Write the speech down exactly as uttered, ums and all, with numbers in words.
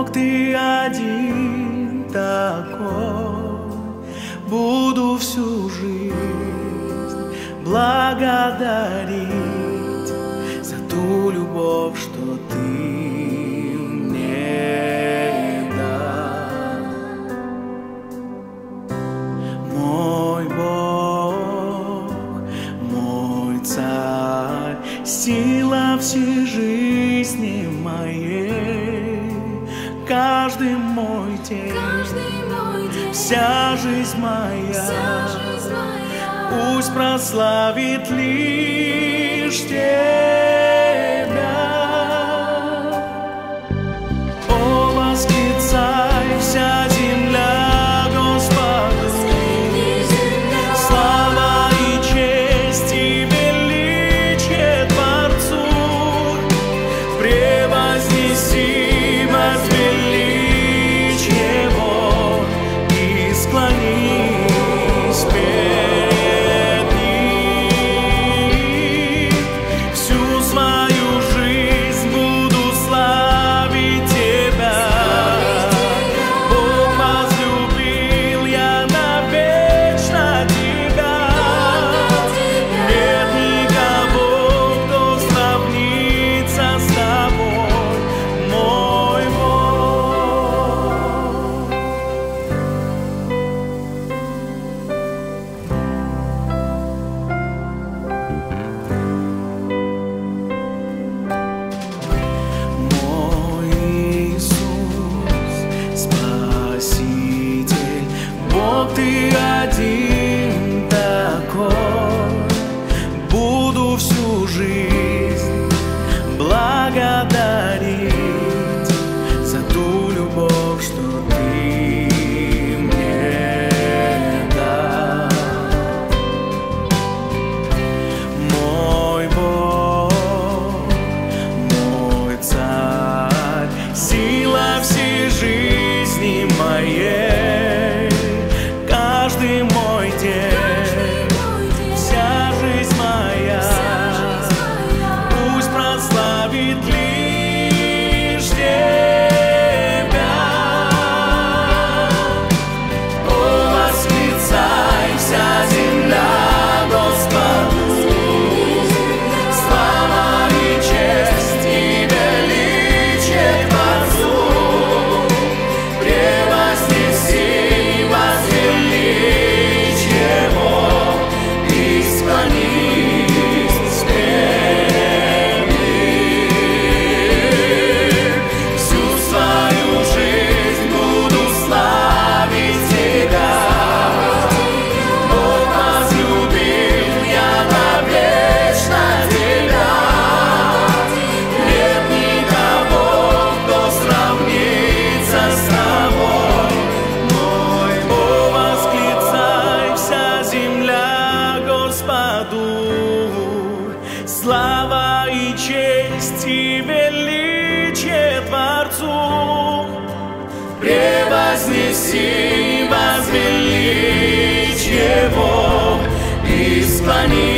Бог, Ты один такой, буду всю жизнь благодарить за ту любовь, что Ты мне дал. Мой Бог, мой Царь, сила всей жизни моей, каждый мой день, вся жизнь моя, пусть прославит лишь Тебя. О, восклицай вся земля Господу, слава и честь и величие Творцу, превознеси, возвеличь Его и склонись перед Ним. Всю свою жизнь буду славить Тебя. Бог возлюбил, я навечно Тебя. Нет никого, кто сравнится с Тобой, мой Бог. Мой Иисус, Спаситель, Бог, Ты один такой, буду всю жизнь благодарить за ту любовь, что Ты мне дал. Мой Бог, мой Царь, сила всей жизни моей, каждый мой день, вся жизнь моя, пусть прославит лишь Тебя. О, восклицай вся земля Господу, слава и честь и величие Творцу, превознеси, возвеличь Его и склонись перед Ним. Всю свою жизнь буду славить Тебя. Бог возлюбил, я навечно Тебя. Нет никого, кто сравнится с Тобой, мой Бог. Восклицай вся земля Господу, слава и честь и величие Творцу, превознеси, возвеличь Его и склонись